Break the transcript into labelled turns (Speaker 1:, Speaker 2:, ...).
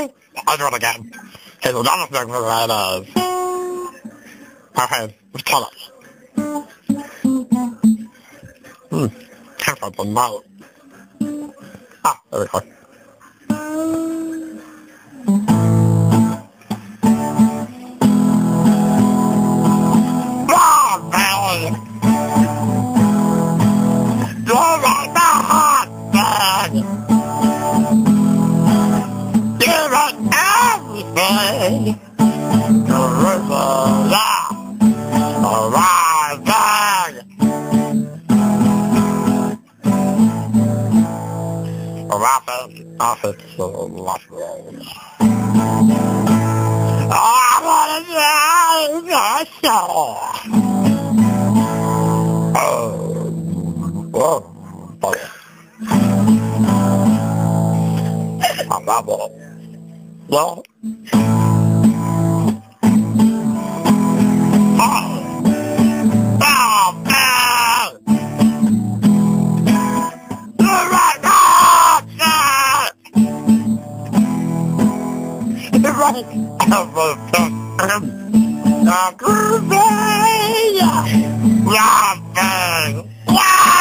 Speaker 1: Okay? I'll do it again. Here's another thing that it is. Okay, let's tell us. Can't find the note. Ah, there we go. Well, Wildthing!